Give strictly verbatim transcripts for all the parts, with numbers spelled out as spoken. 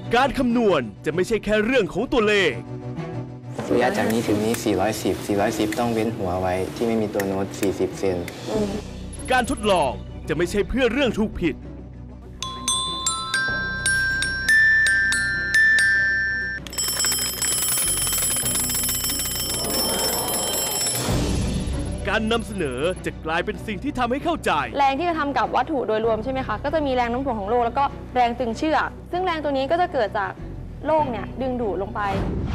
การคำนวณจะไม่ใช่แค่เรื่องของตัวเลขระยะจากนี้ถึงนี้สี่ร้อยสิบ สี่ร้อยสิบต้องเว้นหัวไว้ที่ไม่มีตัวโน้ตสี่สิบเซนการทดลองจะไม่ใช่เพื่อเรื่องถูกผิดการนำเสนอจะกลายเป็นสิ่งที่ทำให้เข้าใจแรงที่จะทำกับวัตถุโดยรวมใช่ไหมคะก็จะมีแรงโน้มถ่วงของโลกแล้วก็แรงตึงเชือกซึ่งแรงตัวนี้ก็จะเกิดจากโลกเนี่ยดึงดูดลงไป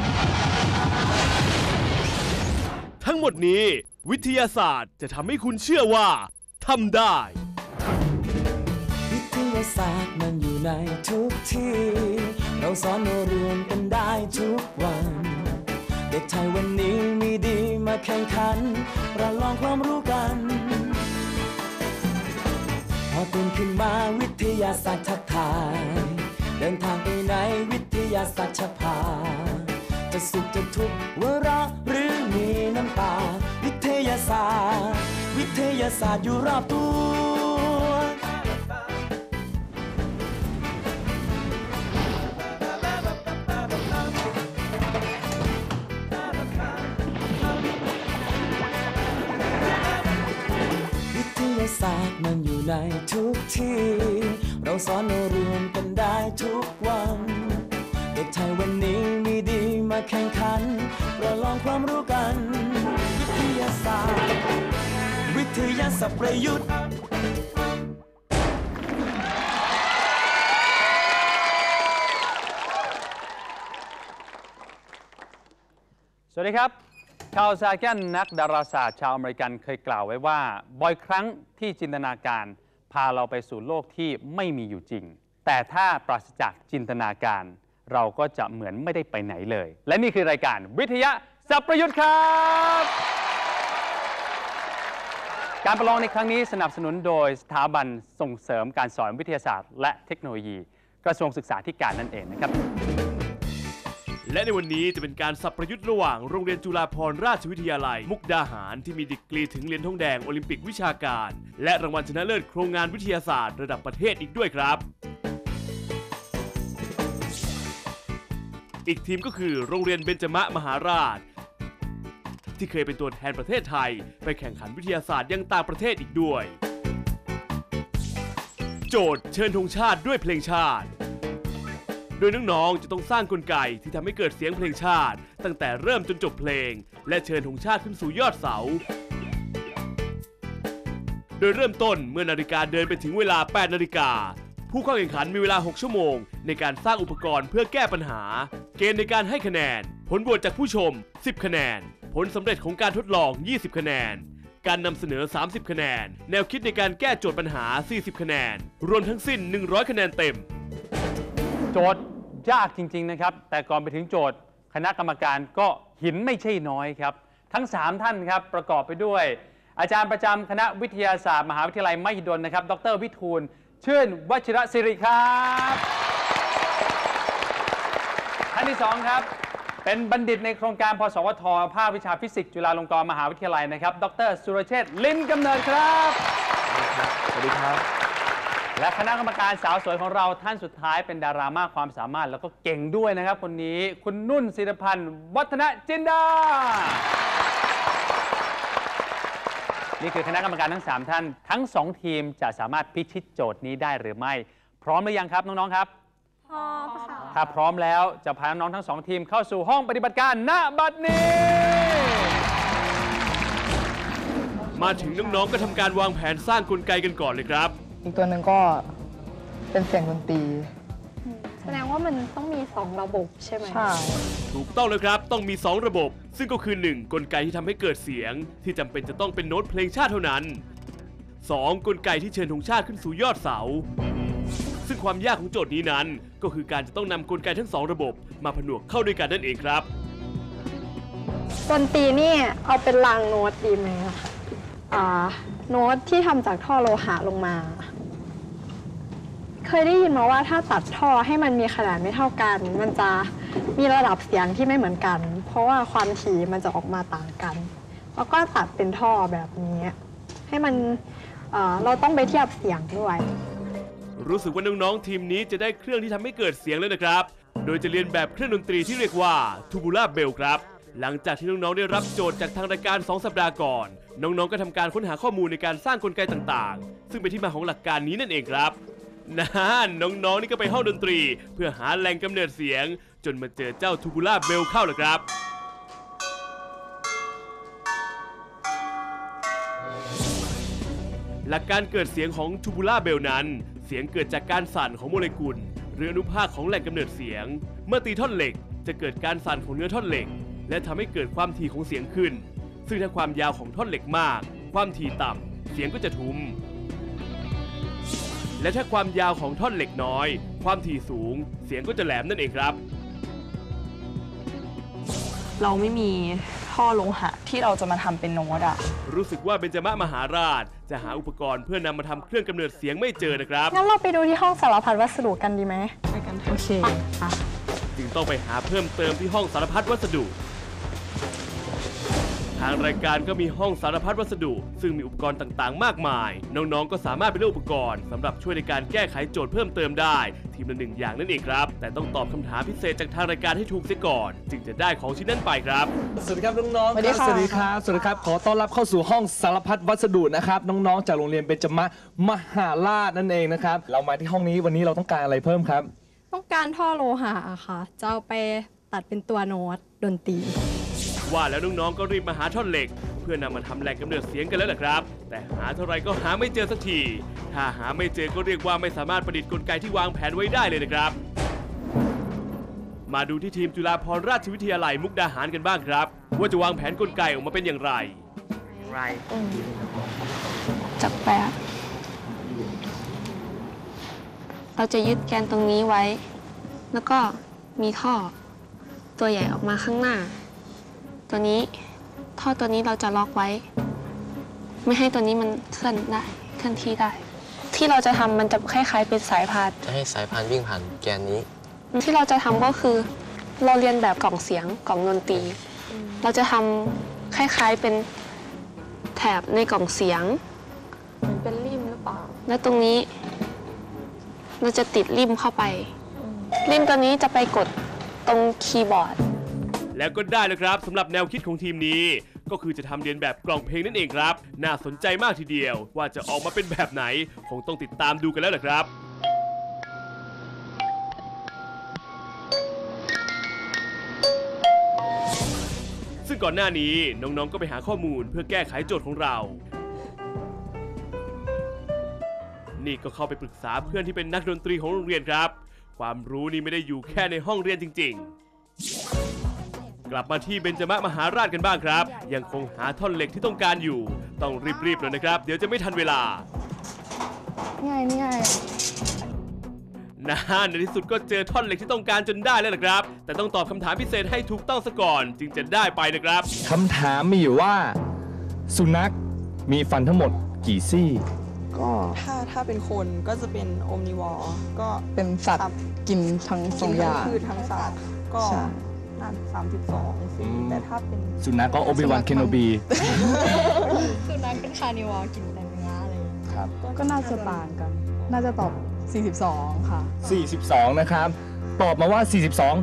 ทั้งหมดนี้วิทยาศาสตร์จะทำให้คุณเชื่อว่าทำได้วิทยาศาสตร์มันอยู่ในทุกที่เราสอนเราเรียนกันได้ทุกวันเด็กไทยวันนี้มีดีมาแข่งขันประลองความรู้กันพอตื่นขึ้นมาวิทยาศาสตร์ทักทายเดินทางไปไหนวิทยาศาสตร์จะพาจะสุขจะทุกข์หัวเราะหรือมีน้ำตาวิทยาศาสตร์วิทยาศาสตร์อยู่รอบตัววิทยาศาสตร์มันอยู่ในทุกที่เราสอนเราเรียนกันได้ทุกวันเด็กไทยวันนี้มีดีมาแข่งขันประลองความรู้กันวิทยาศาสตร์วิทยาศาสตร์ประยุทธ์สวัสดีครับคาร์ล ซาแกนนักดาราศาสตร์ชาวอเมริกันเคยกล่าวไว้ว่าบ่อยครั้งที่จินตนาการพาเราไปสู่โลกที่ไม่มีอยู่จริงแต่ถ้าปราศจากจินตนาการเราก็จะเหมือนไม่ได้ไปไหนเลยและนี่คือรายการวิทยาศาสตร์ประยุทธ์ครับการประลองในครั้งนี้สนับสนุนโดยสถาบันส่งเสริมการสอนวิทยาศาสตร์และเทคโนโลยีกระทรวงศึกษาธิการนั่นเองนะครับและในวันนี้จะเป็นการสับประยุทธ์ระหว่างโรงเรียนจุฬาภรณราชวิทยาลัยมุกดาหารที่มีดีกรีถึงเหรียญทองแดงโอลิมปิกวิชาการและรางวัลชนะเลิศโครงงานวิทยาศาสตร์ระดับประเทศอีกด้วยครับอีกทีมก็คือโรงเรียนเบญจมมหาราชที่เคยเป็นตัวแทนประเทศไทยไปแข่งขันวิทยาศาสตร์ยังต่างประเทศอีกด้วยโจทย์เชิญธงชาติด้วยเพลงชาติโดยน้องๆจะต้องสร้างกลไกที่ทำให้เกิดเสียงเพลงชาติตั้งแต่เริ่มจนจบเพลงและเชิญธงชาติขึ้นสู่ยอดเสาโดยเริ่มต้นเมื่อนาฬิกาเดินไปถึงเวลาแปดนาฬิกาผู้เข้าแข่งขันมีเวลาหกชั่วโมงในการสร้างอุปกรณ์เพื่อแก้ปัญหาเกณฑ์ในการให้คะแนนผลโหวตจากผู้ชมสิบคะแนนผลสำเร็จของการทดลองยี่สิบคะแนนการนำเสนอสามสิบคะแนนแนวคิดในการแก้โจทย์ปัญหาสี่สิบคะแนนรวมทั้งสิ้นหนึ่งร้อยคะแนนเต็มโจทย์ยากจริงๆนะครับแต่ก่อนไปถึงโจทย์คณะกรรมการก็หินไม่ใช่น้อยครับทั้งสามท่านครับประกอบไปด้วยอาจารย์ประจำคณะวิทยาศาสตร์มหาวิทยาลัยมหิดลนะครับดร.วิทูลชื่นวชิรศิริครับท่านที่สองครับเป็นบัณฑิตในโครงการพสวทภาควิชาฟิสิกส์จุฬาลงกรณ์มหาวิทยาลัยนะครับดร.สุรเชษฐ์ลิ้มกำเนิดครับสวัสดีครับและคณะกรรมการสาวสวยของเราท่านสุดท้ายเป็นดารามากความสามารถแล้วก็เก่งด้วยนะครับคนนี้คุณนุ่นศิรพันธ์วัฒนจินดานี่คือคณะกรรมการทั้งสามท่านทั้งสองทีมจะสามารถพิชิตโจทย์นี้ได้หรือไม่พร้อมหรือยังครับน้องๆครับพร้อมค่ะถ้าพร้อมแล้วจะพาน้องๆทั้งสองทีมเข้าสู่ห้องปฏิบัติการณบัดนี้มาถึงน้องๆก็ทำการวางแผนสร้างกลไกกันก่อนเลยครับอีกตัวหนึ่งก็เป็นเสียงดนตรีแสดงว่ามันต้องมีสองระบบใช่ไหมใช่ถูกต้องเลยครับต้องมีสองระบบซึ่งก็คือหนึ่งกลไกที่ทำให้เกิดเสียงที่จำเป็นจะต้องเป็นโน้ตเพลงชาติเท่านั้นสองกลไกที่เชิญธงชาติขึ้นสู่ยอดเสาซึ่งความยากของโจทย์นี้นั้นก็คือการจะต้องนำกลไกทั้งสองระบบมาผนวกเข้าด้วยกันนั่นเองครับดนตรีนี่เอาเป็นรางโน้ตดีไหมคะอ่าโน้ตที่ทำจากท่อโลหะลงมาเคยได้ยินมาว่าถ้าตัดท่อให้มันมีขนาดไม่เท่ากันมันจะมีระดับเสียงที่ไม่เหมือนกันเพราะว่าความถี่มันจะออกมาต่างกันแล้วก็ตัดเป็นท่อแบบนี้ให้มันเอ่อเราต้องไปเทียบเสียงด้วยรู้สึกว่าน้องๆทีมนี้จะได้เครื่องที่ทำให้เกิดเสียงเลยนะครับโดยจะเรียนแบบเครื่องดนตรีที่เรียกว่า Tubular Bell ครับหลังจากที่น้องๆได้รับโจทย์จากทางรายการสองสัปดาห์ก่อนน้องๆก็ทำการค้นหาข้อมูลในการสร้างกลไกต่างๆซึ่งเป็นที่มาของหลักการนี้นั่นเองครับนั่นน้องๆนี่ก็ไปห้องดนตรีเพื่อหาแหล่งกำเนิดเสียงจนมาเจอเจ้า Tubular Bell เข้าเลยครับหลักการเกิดเสียงของ Tubular Bell นั้นเสียงเกิดจากการสั่นของโมเลกุลหรืออนุภาคของแหล่งกำเนิดเสียงเมื่อตีท่อนเหล็กจะเกิดการสั่นของเนื้อท่อนเหล็กและทำให้เกิดความถี่ของเสียงขึ้นซึ่งถ้าความยาวของท่อนเหล็กมากความถี่ต่ำเสียงก็จะทุ้มและถ้าความยาวของท่อนเหล็กน้อยความถี่สูงเสียงก็จะแหลมนั่นเองครับเราไม่มีท่อโลหะที่เราจะมาทำเป็นโน้ตอะรู้สึกว่าเบญจมมหาราชจะหาอุปกรณ์เพื่อนำมาทำเครื่องกำเนิดเสียงไม่เจอนะครับงั้นเราไปดูที่ห้องสารพัดวัสดุกันดีไหมไปกันโอเคจึงต้องไปหาเพิ่มเติมที่ห้องสารพัดวัสดุทางรายการก็มีห้องสารพัดวัสดุซึ่งมีอุปกรณ์ต่างๆมากมายน้องๆก็สามารถไปเลือกอุปกรณ์สำหรับช่วยในการแก้ไขโจทย์เพิ่มเติมได้ทีมละหนึ่งอย่างนั่นเองครับแต่ต้องตอบคำถามพิเศษจากทางรายการให้ถูกเสียก่อนจึงจะได้ของชิ้นนั้นไปครับสวัสดีครับน้องๆสวัสดีค่ะสวัสดีครับสวัสดีครับขอต้อนรับเข้าสู่ห้องสารพัดวัสดุนะครับน้องๆจากโรงเรียนเบญจมมหาราชนั่นเองนะครับเรามาที่ห้องนี้วันนี้เราต้องการอะไรเพิ่มครับต้องการท่อโลหะค่ะจะเอาไปตัดเป็นตัวโน้ตดนตรีว่าแล้วน้องๆก็รีบมาหาท่อนเหล็กเพื่อนำมาทำแหล่งกำเนิดเสียงกันแล้วแหละครับแต่หาเท่าไรก็หาไม่เจอสักทีถ้าหาไม่เจอก็เรียกว่าไม่สามารถประดิษฐ์กลไกที่วางแผนไว้ได้เลยนะครับมาดูที่ทีมจุฬาภรณราชวิทยาลัยมุกดาหารกันบ้างครับว่าจะวางแผนกลไกออกมาเป็นอย่างไรไรจับแปะเราจะยึดแกนตรงนี้ไว้แล้วก็มีท่อตัวใหญ่ออกมาข้างหน้าตัวนี้ท่อตัวนี้เราจะล็อกไว้ไม่ให้ตัวนี้มันเคลื่อนได้เคลื่อนที่ได้ที่เราจะทำมันจะคล้ายๆเป็นสายพานจะให้สายพานวิ่งผ่านแกนนี้ที่เราจะทำก็คือเราเรียนแบบกล่องเสียงกล่องดนตรีเราจะทำคล้ายๆเป็นแถบในกล่องเสียงเหมือนเป็นริมหรือเปล่าและตรงนี้เราจะติดริมเข้าไปริมตัวนี้จะไปกดตรงคีย์บอร์ดแล้วก็ได้เลยครับสำหรับแนวคิดของทีมนี้ก็คือจะทำเรียนแบบกล่องเพลงนั่นเองครับน่าสนใจมากทีเดียวว่าจะออกมาเป็นแบบไหนคงต้องติดตามดูกันแล้วแหละครับซึ่งก่อนหน้านี้น้องๆก็ไปหาข้อมูลเพื่อแก้ไขโจทย์ของเรานี่ก็เข้าไปปรึกษาเพื่อนที่เป็นนักดนตรีของโรงเรียนครับความรู้นี่ไม่ได้อยู่แค่ในห้องเรียนจริงๆกลับมาที่เบญจมมหาราชกันบ้างครับยังคงหาท่อนเหล็กที่ต้องการอยู่ต้องรีบๆเลยนะครับเดี๋ยวจะไม่ทันเวลาง่ายง่ายนะในที่สุดก็เจอท่อนเหล็กที่ต้องการจนได้แล้วนะครับแต่ต้องตอบคำถามพิเศษให้ถูกต้องซะก่อนจึงจะได้ไปนะครับคำถามมีอยู่ว่าสุนัขมีฟันทั้งหมดกี่ซี่ก็ถ้าถ้าเป็นคนก็จะเป็นโอมนิวอร์ก็เป็นสัตว์กินทั้งสองอย่างคือทั้งสัตว์ก็นั่นสามสิบสองซี่แต่ถ้าเป็นสุนัขก็โอบิวันเคนโนบีสุนัขเป็นคาร์นิวอร์กินแต่เนื้ออะไรครับก็น่าจะต่างกันน่าจะตอบสี่สิบสองค่ะสี่สิบสองนะครับตอบมาว่าสี่สิบสอง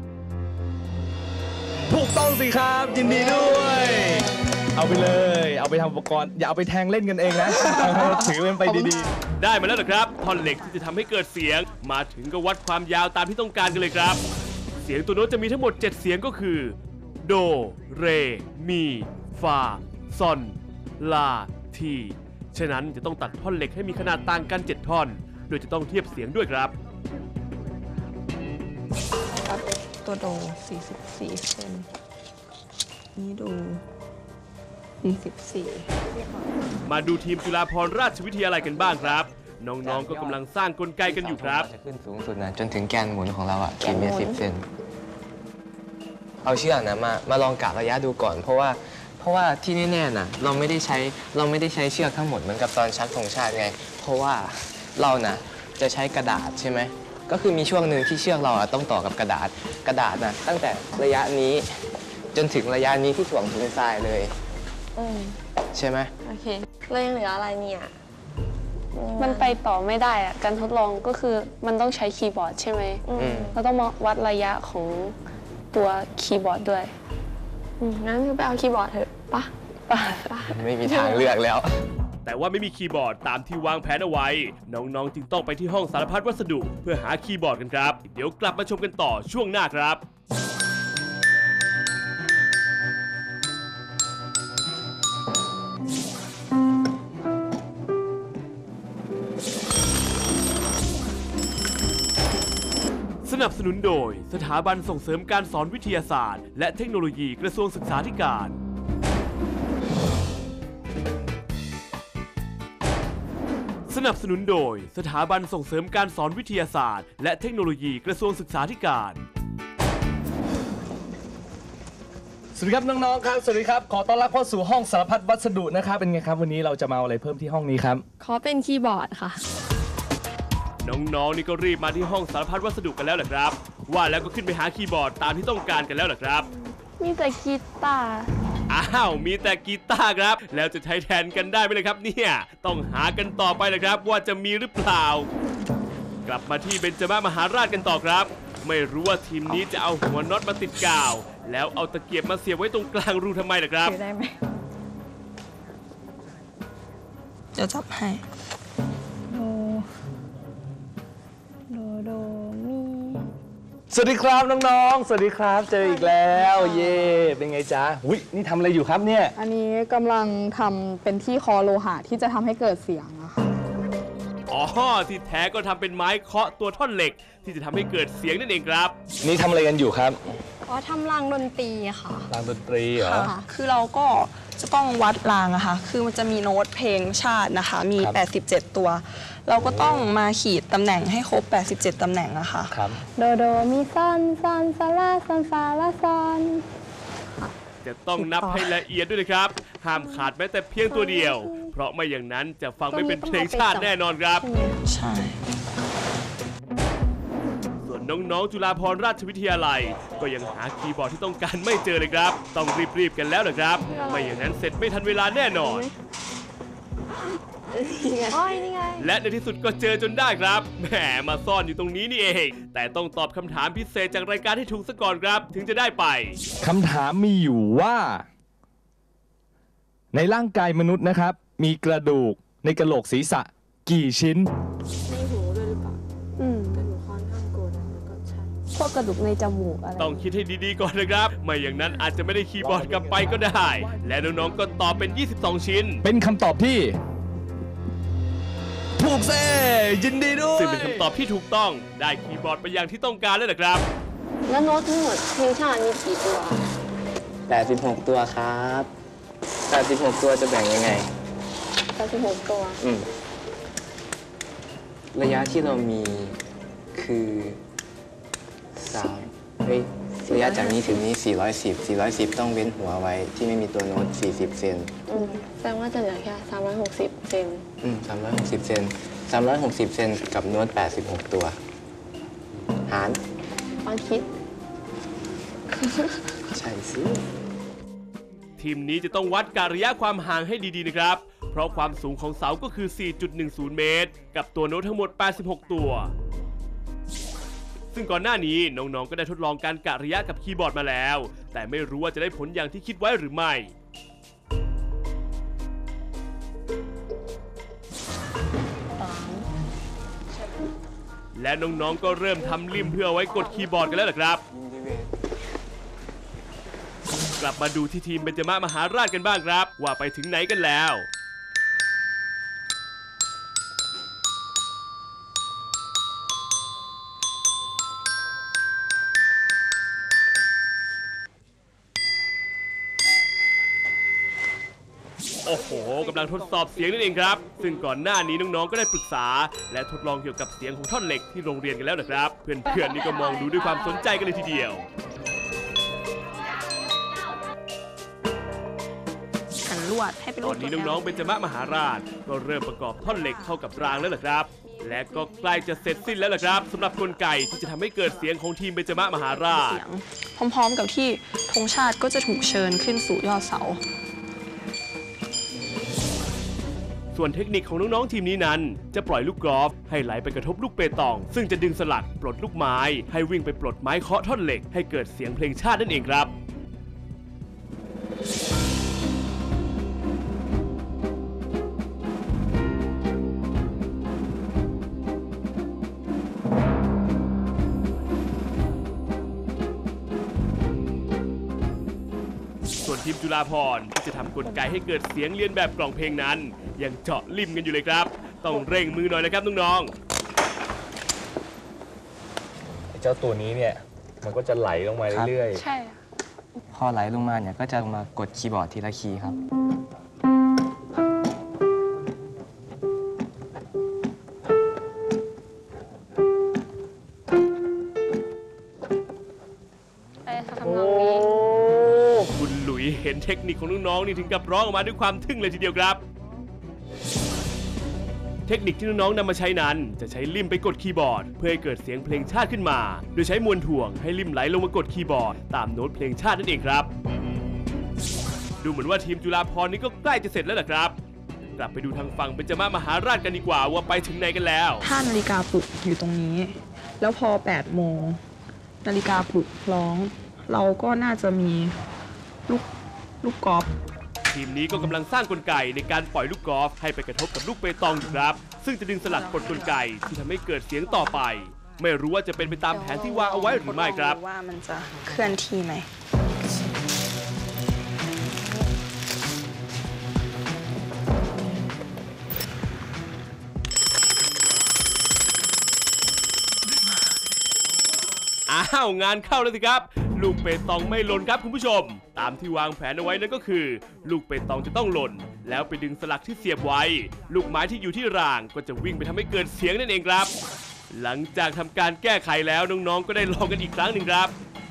ถูกต้องสิครับยินดีด้วยเอาไปเลยเอาไปทำอุปกรณ์อย่าเอาไปแทงเล่นกันเองนะถือมันไปดีๆได้มาแล้วนะครับท่อนเหล็กที่จะทำให้เกิดเสียงมาถึงก็วัดความยาวตามที่ต้องการกันเลยครับเสียงตัวโน้ตจะมีทั้งหมดเจ็ดเสียงก็คือโดเรมีฟาซอนลาทีฉะนั้นจะต้องตัดท่อนเหล็กให้มีขนาดต่างกันเจ็ดท่อนโดยจะต้องเทียบเสียงด้วยครับตัวโดสี่สิบสี่เซนนี่ดูสี่สิบสี่มาดูทีมจุฬาภรณราชวิทยาลัยกันบ้างครับน้องๆก็กำลังสร้างกลไกกันอยู่ครับจะขึ้นสูงสุดนะจนถึงแกนหมุนของเราอะกี่เมตรสิบเซนเอาเชือกนะมามาลองกะระยะดูก่อนเพราะว่าเพราะว่าที่แน่ๆนะเราไม่ได้ใช้เราไม่ได้ใช้เชือกทั้งหมดเหมือนกับตอนชักธงชาติไงเพราะว่าเรานะจะใช้กระดาษใช่ไหมก็คือมีช่วงหนึ่งที่เชือกเราอะต้องต่อกับกระดาษกระดาษนะตั้งแต่ระยะนี้จนถึงระยะนี้ที่ถ่วงพื้นทรายเลยใช่ไหมโอเคแล้วยังเหลืออะไรเนี่ยมันไปต่อไม่ได้อะการทดลองก็คือมันต้องใช้คีย์บอร์ดใช่ไหมอืมเราต้องมาวัดระยะของตัวคีย์บอร์ดด้วยอืมงั้นไปเอาคีย์บอร์ดเถอะปะปะปะไม่มีทางเลือกแล้วแต่ว่าไม่มีคีย์บอร์ดตามที่วางแผนเอาไว้ น้องๆจึงต้องไปที่ห้องสารพัดวัสดุเพื่อหาคีย์บอร์ดกันครับ เดี๋ยวกลับมาชมกันต่อช่วงหน้าครับ สนับสนุนโดยสถาบันส่งเสริมการสอนวิทยาศาสตร์และเทคโนโลยีกระทรวงศึกษาธิการ สนับสนุนโดยสถาบันส่งเสริมการสอนวิทยาศาสตร์และเทคโนโลยีกระทรวงศึกษาธิการสวัสดีครับน้องๆครับสวัสดีครับขอต้อนรับเข้าสู่ห้องสารพัดวัสดุนะครับเป็นไงครับวันนี้เราจะมาเอาอะไรเพิ่มที่ห้องนี้ครับขอเป็นคีย์บอร์ดค่ะน้องๆนี่ก็รีบมาที่ห้องสารพัดวัสดุกันแล้วแหละครับ ว่าแล้วก็ขึ้นไปหาคีย์บอร์ดตามที่ต้องการกันแล้วแหละครับมีแต่กีตาร์อ้าวมีแต่กีตาร์ครับ แล้วจะใช้แทนกันได้ไหมเลยครับเนี่ยต้องหากันต่อไปนะครับว่าจะมีหรือเปล่า กลับมาที่เบญจมมหาราชกันต่อครับ ไม่รู้ว่าทีมนี้จะเอาหัวน็อตมาติดกาว แล้วเอาตะเกียบมาเสียบไว้ตรงกลางรูทำไมล่ะครับถือได้ไหมเดี๋ยวจับให้โด โด โด มีสวัสดีครับน้องๆสวัสดีครับเจออีกแล้วเย่เป็นไงจ๊ะอุ้ยนี่ทำอะไรอยู่ครับเนี่ยอันนี้กำลังทำเป็นที่คอโลหะที่จะทำให้เกิดเสียงอะค่ะอ๋อที่แท้ก็ทำเป็นไม้เคาะตัวท่อนเหล็ก ที่จะทำให้เกิดเสียงนั่นเองครับนี่ทำอะไรกันอยู่ครับอ๋อทำรางดนตรีค่ะรางดนตรีเหรอค่ะ คือเราก็จะต้องวัดรางอะค่ะ คือมันจะมีโน้ตเพลงชาตินะคะ มีครับแปดสิบเจ็ด ตัว เราก็ต้องมาขีดตำแหน่งให้ครบ แปดสิบเจ็ด ตำแหน่งอะค่ะครับโด โด มีซอนซอนซาลาซอนฟาลาซอนจะต้องนับให้ละเอียดด้วยนะครับ ห้ามขาดแม้แต่เพียงตัวเดียว เพราะไม่อย่างนั้นจะฟังไม่เป็นเพลงชาติแน่นอนครับใช่ส่วนน้องๆ จุฬาภรณราชวิทยาลัย ก็ยังหาคีย์บอร์ดที่ต้องการไม่เจอเลยครับ ต้องรีบๆกันแล้วนะครับ ไม่อย่างนั้นเสร็จไม่ทันเวลาแน่นอนโอ้ยนี่ไงและในที่สุดก็เจอจนได้ครับ แหมมาซ่อนอยู่ตรงนี้นี่เอง แต่ต้องตอบคำถามพิเศษจากรายการให้ถูกซะก่อนครับ ถึงจะได้ไปคำถามมีอยู่ว่า ในร่างกายมนุษย์นะครับ มีกระดูกในกระโหลกศีรษะกี่ชิ้นอืมพวกกระดูกในจมูกอะไรต้องคิดให้ดีๆก่อนนะครับ ไม่อย่างนั้นอาจจะไม่ได้คีย์บอร์ดกลับไปก็ได้ และน้องๆ ก็ตอบเป็น ยี่สิบสอง ชิ้นเป็นคำตอบที่ ถูกเซ่ยินดีด้วยซึ่งเป็นคำตอบที่ถูกต้อง ได้คีย์บอร์ดไปอย่างที่ต้องการแล้วนะครับแล้วโน้ตทั้งหมดเพลงชาติมีกี่ตัวแปดสิบหก ตัวครับแปดสิบหก ตัวจะแบ่งยังไงแปดสิบหกตัวอืมระยะที่เรามีคือสามเฮ้ยระยะจากนี้ถึงนี้ สี่ร้อยสิบ สี่ร้อยสิบ ต้องเว้นหัวไว้ที่ไม่มีตัวโน้ต สี่สิบ เซนอืมแสดงว่าจะเหลือแค่สามร้อยหกสิบเซนอืม สามร้อยหกสิบ เซน สามร้อยหกสิบ เซนกับโน้ต แปดสิบหก ตัว หารตอนคิดใช่สิทีมนี้จะต้องวัดการระยะความห่างให้ดีๆนะครับ เพราะความสูงของเสาก็คือ สี่จุดหนึ่งศูนย์ เมตร กับตัวโน้ตทั้งหมด แปดสิบหก ตัว ซึ่งก่อนหน้านี้น้องๆ ก็ได้ทดลองการกะระยะกับคีย์บอร์ดมาแล้ว แต่ไม่รู้ว่าจะได้ผลอย่างที่คิดไว้หรือไม่ และน้องๆ ก็เริ่มทำริมเพื่อเอาไว้กดคีย์บอร์ดกันแล้วล่ะครับ กลับมาดูที่ทีมเบญจมมหาราชกันบ้างครับ ว่าไปถึงไหนกันแล้ว โอ้โหกำลังทดสอบเสียงนั่นเองครับ ซึ่งก่อนหน้านี้น้องๆ ก็ได้ปรึกษา และทดลองเกี่ยวกับเสียงของท่อนเหล็กที่โรงเรียนกันแล้วนะครับ เพื่อนๆ นี่ก็มองดูด้วยความสนใจกันเลยทีเดียวหันลวดให้เป็นตรูอปนนี้ตัวน้องๆ L เบญจมมหาราช ก็เริ่มประกอบท่อนเหล็กเข้ากับรางแล้วล่ะครับ และก็ใกล้จะเสร็จสิ้นแล้วล่ะครับสำหรับกลไกที่จะทำให้เกิดเสียงของทีมเบญจมมหาราชเสียงพร้อมๆกับที่ธงชาติก็จะถูกเชิญขึ้นสู่ยอดเสาส่วนเทคนิคของน้องๆทีมนี้นั้นจะปล่อยลูกกอล์ฟให้ไหลไปกระทบลูกเปตองซึ่งจะดึงสลักปลดลูกไม้ให้วิ่งไปปลดไม้เคาะท่อนเหล็กให้เกิดเสียงเพลงชาตินั่นเองครับส่วนทีมจุฬาภรณ์ที่จะทำกลไกให้เกิดเสียงเลียนแบบกล่องเพลงนั้นยังเจาะลิ่มกันอยู่เลยครับต้องเร่งมือหน่อยนะครับน้องๆเจ้าตัวนี้เนี่ยมันก็จะไหลลงมาเรื่อยใช่พอไหลลงมาเนี่ยก็จะลงมากดคีย์บอร์ดทีละคีย์ครับไปทำนองนี้คุณหลุยเห็นเทคนิคของน้องๆนี่ถึงกับร้องออกมาด้วยความทึ่งเลยทีเดียวครับ เทคนิคที่น้องๆนำมาใช้นั้นจะใช้ลิ่มไปกดคีย์บอร์ดเพื่อให้เกิดเสียงเพลงชาติขึ้นมา โดยใช้มวลถ่วงให้ลิ่มไหลลงมากดคีย์บอร์ดตามโน้ตเพลงชาตินั่นเองครับ ดูเหมือนว่าทีมจุฬาภรณ์นี่ก็ใกล้จะเสร็จแล้วล่ะครับ กลับไปดูทางฝั่งเบญจมามหาราชกันดีกว่าว่าไปถึงไหนกันแล้วถ้านาฬิกาปลุกอยู่ตรงนี้ แล้วพอแปดโมงนาฬิกาปลุกร้อง เราก็น่าจะมีลูกลูกกอล์ฟทีมนี้ก็กำลังสร้างกลไกในการปล่อยลูกกอล์ฟให้ไปกระทบกับลูกเปตองอยู่ครับ ซึ่งจะดึงสลักกดกลไกที่ทำให้เกิดเสียงต่อไป ไม่รู้ว่าจะเป็นไปตามแผนที่วางเอาไว้หรือไม่ครับว่ามันจะเคลื่อนที่ไหมอ้าวงานเข้าแล้วสิครับ ลูกเปตองไม่หล่นครับคุณผู้ชม ตามที่วางแผนเอาไว้นั่นก็คือ ลูกเปตองจะต้องหล่นแล้วไปดึงสลักที่เสียบไว้ ลูกไม้ที่อยู่ที่รางก็จะวิ่งไปทำให้เกิดเสียงนั่นเองครับ หลังจากทำการแก้ไขแล้วน้องๆก็ได้ลองกันอีกครั้งหนึ่งครับ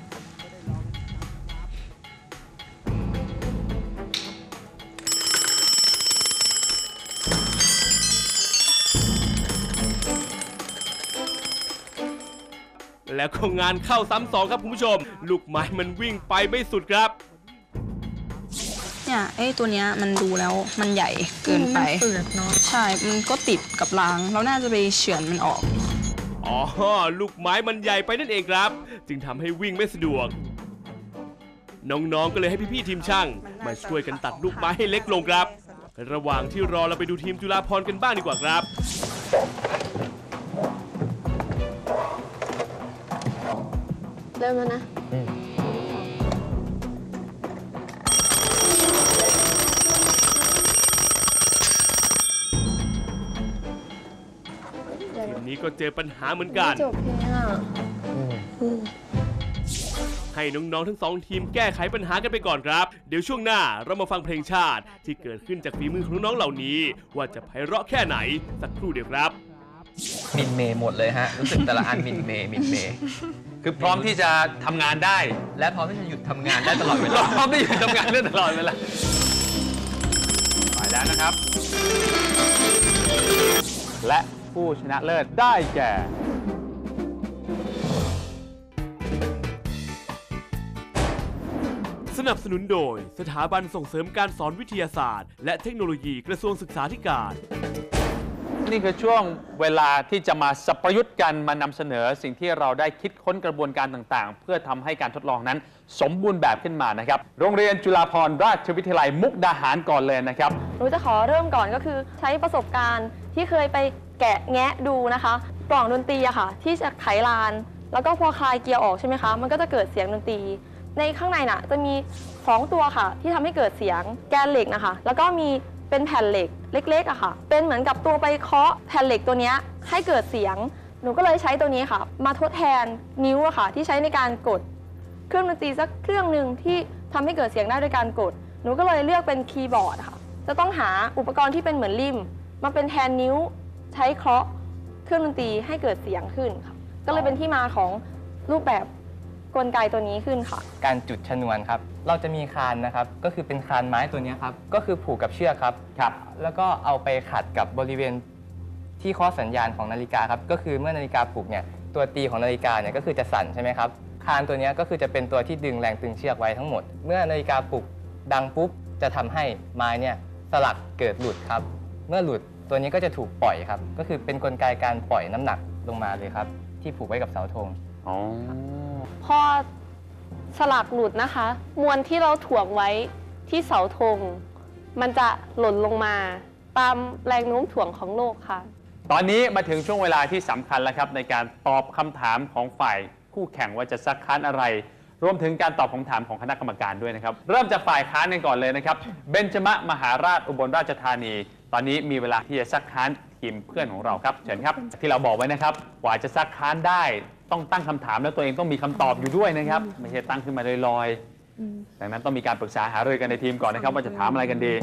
แล้วก็งานเข้าซ้ำสองครับคุณผู้ชม ลูกไม้มันวิ่งไปไม่สุดครับเนี่ยไอ้ตัวเนี้ยมันดูแล้วมันใหญ่เกินไปเปิดเนาะใช่ มันก็ติดกับราง เราน่าจะไปเฉือนมันออกอ๋อ ลูกไม้มันใหญ่ไปนั่นเองครับ จึงทำให้วิ่งไม่สะดวก น้องๆก็เลยให้พี่ๆทีมช่างมาช่วยกันตัดลูกไม้ให้เล็กลงครับ ระหว่างที่รอเราไปดูทีมจุฬาภรณ์กันบ้างดีกว่าครับเริ่มแล้วนะทีมนี้ก็เจอปัญหาเหมือนกันจบเพลงอ่ะให้น้องๆทั้งสองทีมแก้ไขปัญหากันไปก่อนครับ เดี๋ยวช่วงหน้าเรามาฟังเพลงชาติที่เกิดขึ้นจากฝีมือของน้องๆเหล่านี้ ว่าจะไพเราะแค่ไหนสักครู่เดียวครับมินเมย์หมดเลยฮะ รู้สึกแต่ละอันมินเมย์มินเมย์คือพร้อมที่จะทำงานได้และพร้อมที่จะหยุดทำงานได้ตลอดเวลาพร้อมที่จะทำงานได้ตลอดเวลาไปแล้วนะครับ และผู้ชนะเลิศได้แก่สนับสนุนโดยสถาบันส่งเสริมการสอนวิทยาศาสตร์และเทคโนโลยีกระทรวงศึกษาธิการนี่คือช่วงเวลาที่จะมาสับประยุทธ์กันมานำเสนอสิ่งที่เราได้คิดค้นกระบวนการต่างๆ เพื่อทำให้การทดลองนั้นสมบูรณ์แบบขึ้นมานะครับ โรงเรียนจุฬาภรณ์ราชวิทยาลัยมุกดาหารก่อนเลยนะครับหนูจะขอเริ่มก่อนก็คือใช้ประสบการณ์ที่เคยไปแกะแงะดูนะคะ กล่องดนตรีอะค่ะ ที่จะไขลาน แล้วก็พอคลายเกียร์ออกใช่ไหมคะ มันก็จะเกิดเสียงดนตรี ในข้างในน่ะจะมีสองตัวค่ะ ที่ทำให้เกิดเสียงแกนเหล็กนะคะ แล้วก็มีเป็นแผ่นเหล็กเล็กๆอะค่ะ เป็นเหมือนกับตัวไปเคาะแผ่นเหล็กตัวนี้ให้เกิดเสียง หนูก็เลยใช้ตัวนี้ค่ะ มาทดแทนนิ้วอะค่ะ ที่ใช้ในการกดเครื่องดนตรีสักเครื่องหนึ่งที่ทำให้เกิดเสียงได้ด้วยการกด หนูก็เลยเลือกเป็นคีย์บอร์ดค่ะ จะต้องหาอุปกรณ์ที่เป็นเหมือนริมมาเป็นแทนนิ้วใช้เคาะเครื่องดนตรีให้เกิดเสียงขึ้นค่ะ ก็เลยเป็นที่มาของรูปแบบกลไกตัวนี้ขึ้นค่ะการจุดชนวนครับ เราจะมีคานนะครับ ก็คือเป็นคานไม้ตัวนี้ครับ ก็คือผูกกับเชือกครับครับ แล้วก็เอาไปขัดกับบริเวณที่ข้อสัญญาณของนาฬิกาครับ ก็คือเมื่อนาฬิกาปลุกเนี่ย ตัวตีของนาฬิกาเนี่ยก็คือจะสั่นใช่ไหมครับ คานตัวนี้ก็คือจะเป็นตัวที่ดึงแรงตึงเชือกไว้ทั้งหมด เมื่อนาฬิกาปลุกดังปุ๊บ จะทำให้ไม้เนี่ยสลักเกิดหลุดครับ เมื่อหลุดตัวนี้ก็จะถูกปล่อยครับก็คือเป็นกลไกการปล่อยน้ำหนักลงมาเลยครับที่ผูกไว้กับเสาธงอ๋อพอสลักหลุดนะคะ มวลที่เราถ่วงไว้ที่เสาธงมันจะหล่นลงมาตามแรงโน้มถ่วงของโลกค่ะตอนนี้มาถึงช่วงเวลาที่สำคัญแล้วครับในการตอบคำถามของฝ่ายคู่แข่งว่าจะซักค้านอะไร รวมถึงการตอบคำถามของคณะกรรมการด้วยนะครับเริ่มจากฝ่ายค้านกันก่อนเลยนะครับเบญจมมหาราชอุบลราชธานี ตอนนี้มีเวลาที่จะซักค้านทีมเพื่อนของเราครับเชิญครับที่เราบอกไว้นะครับกว่าจะซักค้านได้ต้องตั้งคำถามแล้วตัวเองต้องมีคำตอบอยู่ด้วยนะครับไม่ใช่ตั้งขึ้นมาลอยๆดังนั้นต้องมีการปรึกษาหารือกันในทีมก่อนนะครับว่าจะถามอะไรกันดี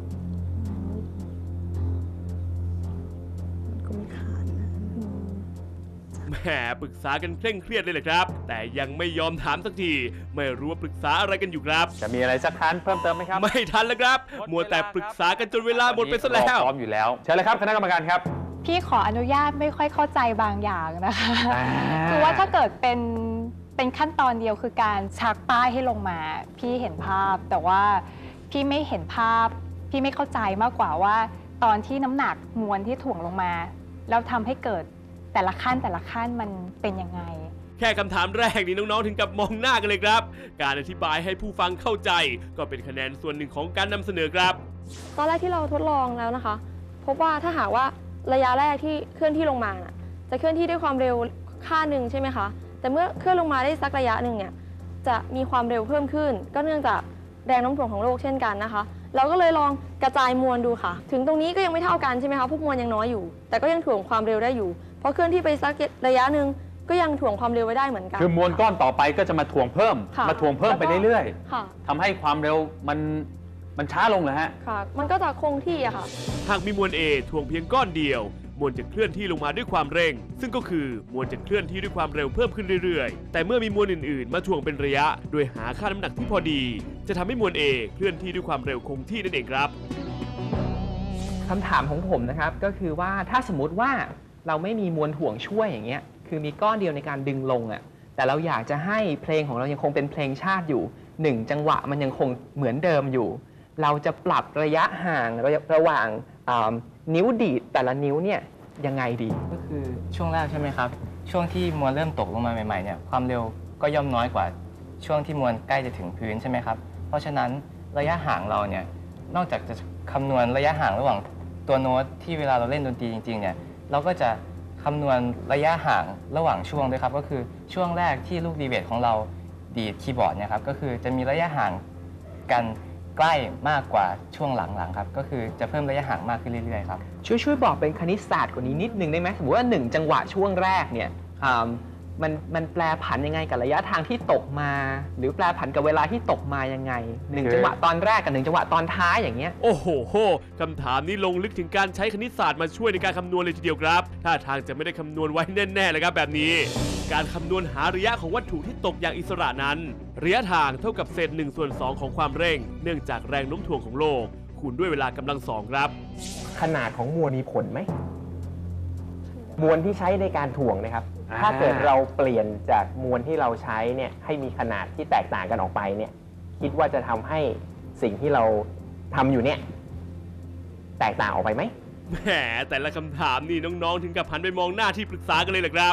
แหมปรึกษากันเคร่งเครียดเลยแหละครับแต่ยังไม่ยอมถามสักทีไม่รู้ว่าปรึกษาอะไรกันอยู่ครับจะมีอะไรสักค้านเพิ่มเติมไหมครับไม่ทันแล้วครับมัวแต่ปรึกษากันจนเวลาหมดไปซะแล้วพร้อมอยู่แล้วเชิญเลยครับคณะกรรมการครับพี่ขออนุญาตไม่ค่อยเข้าใจบางอย่างนะคะ คือว่าถ้าเกิดเป็นเป็นขั้นตอนเดียวคือการชักป้ายให้ลงมาพี่เห็นภาพแต่ว่าพี่ไม่เห็นภาพพี่ไม่เข้าใจมากกว่าว่าตอนที่น้ำหนักมวลที่ถ่วงลงมาแล้วทำให้เกิดแต่ละขั้นแต่ละขั้นมันเป็นยังไงแค่คำถามแรกนี่น้องๆถึงกับมองหน้ากันเลยครับการอธิบายให้ผู้ฟังเข้าใจก็เป็นคะแนนส่วนหนึ่งของการนำเสนอครับตอนแรกที่เราทดลองแล้วนะคะพบว่าถ้าหากว่าระยะแรกที่เคลื่อนที่ลงมาน่ะจะเคลื่อนที่ด้วยความเร็วค่าหนึ่งใช่ไหมคะแต่เมื่อเคลื่อนลงมาได้สักระยะหนึ่งเนี่ยจะมีความเร็วเพิ่มขึ้นก็เนื่องจากแรงโน้มถ่วงของโลกเช่นกันนะคะเราก็เลยลองกระจายมวลดูค่ะถึงตรงนี้ก็ยังไม่เท่ากันใช่ไหมคะพวกมวลยังน้อยอยู่แต่ก็ยังถ่วงความเร็วได้อยู่พอเคลื่อนที่ไปสักระยะหนึ่งก็ยังถ่วงความเร็วไว้ได้เหมือนกันคือมวลก้อนต่อไปก็จะมาถ่วงเพิ่มมาถ่วงเพิ่มไปเรื่อยๆทำให้ความเร็วมันมันช้าลงเหรอฮะค่ะมันก็จะคงที่อะค่ะหากมีมวล A ถ่วงเพียงก้อนเดียวมวลจะเคลื่อนที่ลงมาด้วยความเร่งซึ่งก็คือมวลจะเคลื่อนที่ด้วยความเร็วเพิ่มขึ้นเรื่อยๆแต่เมื่อมีมวลอื่นๆมาถ่วงเป็นระยะโดยหาค่าน้ำหนักที่พอดีจะทำให้มวล A เคลื่อนที่ด้วยความเร็วคงที่นั่นเองครับคำถามของผมนะครับก็คือว่าถ้าสมมติว่าเราไม่มีมวลถ่วงช่วยอย่างเงี้ยคือมีก้อนเดียวในการดึงลงอ่ะแต่เราอยากจะให้เพลงของเรายังคงเป็นเพลงชาติอยู่หนึ่งจังหวะมันยังคงเหมือนเดิมอยู่เราจะปรับระยะห่างระระหว่างนิ้วดีดแต่ละนิ้วเนี่ยยังไงดีก็คือช่วงแรกใช่ไหมครับช่วงที่มวลเริ่มตกลงมาใหม่ๆเนี่ยความเร็วก็ย่อมน้อยกว่าช่วงที่มวลใกล้จะถึงพื้นใช่ไหมครับเพราะฉะนั้นระยะห่างเราเนี่ยนอกจากจะคำนวณระยะห่างระหว่างตัวโน้ตที่เวลาเราเล่นดนตรีจริงๆเนี่ยเราก็จะคำนวณระยะห่างระหว่างช่วงด้วยครับก็คือช่วงแรกที่ลูกดีเบตของเราดีดคีย์บอร์ดเนี่ยครับก็คือจะมีระยะห่างกันใกล้มากกว่าช่วงหลังๆครับก็คือจะเพิ่มระยะห่างมากขึ้นเรื่อยๆครับช่วยช่วยบอกเป็นคณิตศาสตร์กว่านี้นิดนึงได้ไหมสมมติว่าหนึ่งจังหวะช่วงแรกเนี่ยมันมันแปลผันยังไงกับระยะทางที่ตกมาหรือแปลผันกับเวลาที่ตกมายังไงหนึ่งจังหวะตอนแรกกับหนึ่งจังหวะตอนท้ายอย่างเงี้ยโอ้โหโหคำถามนี้ลงลึกถึงการใช้คณิตศาสตร์มาช่วยในการคำนวณเลยทีเดียวครับถ้าทางจะไม่ได้คำนวณไว้แน่ๆเลยครับแบบนี้การคำนวณหาระยะของวัตถุที่ตกอย่างอิสระนั้นระยะทางเท่ากับเศษหนึ่งส่วนสองของความเร่งเนื่องจากแรงโน้มถ่วงของโลกคูณด้วยเวลากำลังสองครับขนาดของมวลมีผลไหมมวลที่ใช้ในการถ่วงนะครับถ้าเกิดเราเปลี่ยนจากมวลที่เราใช้เนี่ยให้มีขนาดที่แตกต่างกันออกไปเนี่ยคิดว่าจะทำให้สิ่งที่เราทำอยู่เนี่ยแตกต่างออกไปไหมแหมแต่ละคำถามนี่น้องๆถึงกับหันไปมองหน้าที่ปรึกษากันเลยแหละครับ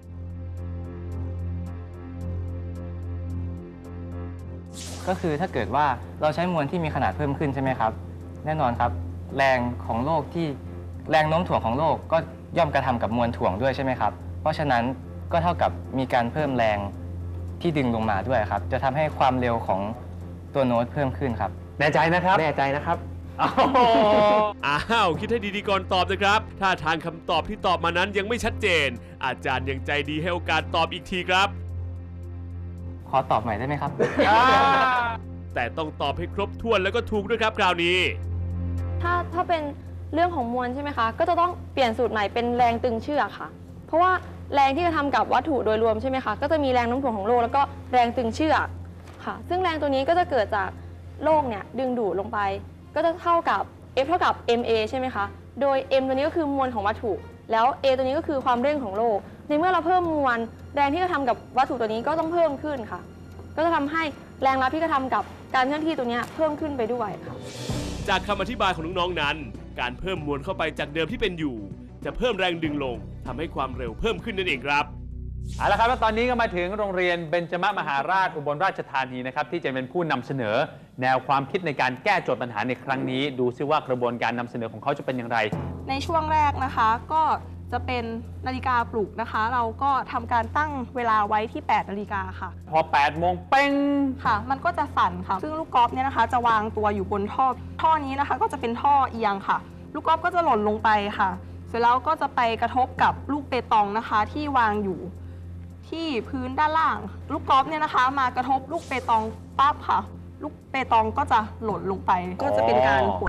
ก็คือถ้าเกิดว่าเราใช้มวลที่มีขนาดเพิ่มขึ้นใช่ไหมครับแน่นอนครับแรงของโลกที่แรงโน้มถ่วงของโลกก็ย่อมกระทำกับมวลถ่วงด้วยใช่ไหมครับเพราะฉะนั้นก็เท่ากับมีการเพิ่มแรงที่ดึงลงมาด้วยครับจะทำให้ความเร็วของตัวโน้ตเพิ่มขึ้นครับแน่ใจนะครับแน่ใจนะครับอ้าวคิดให้ดีๆก่อนตอบนะครับถ้าทางคำตอบที่ตอบมานั้นยังไม่ชัดเจนอาจารย์ยังใจดีให้โอกาสตอบอีกทีครับขอตอบใหม่ได้ไหมครับแต่ต้องตอบให้ครบถ้วนแล้วก็ถูกด้วยครับคราวนี้ถ้าถ้าเป็นเรื่องของมวลใช่ไหมคะก็จะต้องเปลี่ยนสูตรใหม่เป็นแรงตึงเชือกค่ะเพราะว่าแรงที่กระทำกับวัตถุโดยรวมใช่ไหมคะก็จะมีแรงโน้มถ่วงของโลกแล้วก็แรงตึงเชือกค่ะซึ่งแรงตัวนี้ก็จะเกิดจากโลกเนี่ยดึงดูดลงไปก็จะเท่ากับ F เท่ากับ เอ็ม เอ ใช่ไหมคะโดย M ตัวนี้ก็คือมวลของวัตถุแล้ว A ตัวนี้ก็คือความเร่งของโลกในเมื่อเราเพิ่มมวลแรงที่กระทำกับวัตถุตัวนี้ก็ต้องเพิ่มขึ้นค่ะก็จะทำให้แรงรับที่กระทำกับการเคลื่อนที่ตัวนี้เพิ่มขึ้นไปด้วยค่ะจากคำอธิบายของน้องๆนั้นการเพิ่มมวลเข้าไปจากเดิมที่เป็นอยู่ จะเพิ่มแรงดึงลงทำให้ความเร็วเพิ่มขึ้นนั่นเองครับเอาละครับแล้วตอนนี้ก็มาถึงโรงเรียนเบญจมมหาราชอุบลราชธานีนะครับที่จะเป็นผู้นำเสนอแนวความคิดในการแก้โจทย์ปัญหาในครั้งนี้ดูซิว่ากระบวนการนำเสนอของเขาจะเป็นอย่างไรในช่วงแรกนะคะก็จะเป็นนาฬิกาปลุกนะคะ เราก็ทำการตั้งเวลาไว้ที่แปดนาฬิกาค่ะพอแปดโมงเป้งค่ะมันก็จะสั่นค่ะซึ่งลูกกอล์ฟเนี่ยนะคะจะวางตัวอยู่บนท่อท่อนี้นะคะก็จะเป็นท่อเอียงค่ะลูกกอล์ฟก็จะหล่นลงไปค่ะเสร็จแล้วก็จะไปกระทบกับลูกเปตองนะคะที่วางอยู่ที่พื้นด้านล่างลูกกอล์ฟเนี่ยนะคะมากระทบลูกเปตองปั๊บค่ะลูกเปตองก็จะหล่นลงไปก็จะเป็นการกด